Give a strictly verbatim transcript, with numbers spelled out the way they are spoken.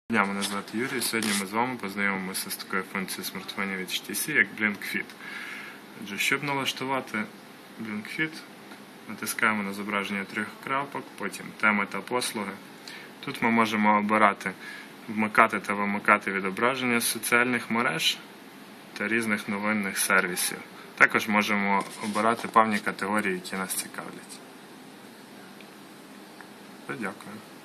Дня, мене звати Юрій. Сьогодні ми з вами познайомимося з такою функцією смартфонів від ейч ті сі, як BlinkFit. Отже, щоб налаштувати BlinkFit, натискаємо на зображення трьох крапок, потім теми та послуги. Тут ми можемо обирати вмикати та вимикати відображення з соціальних мереж та різних новинних сервісів. Також можемо обирати певні категорії, які нас цікавлять. Дякую.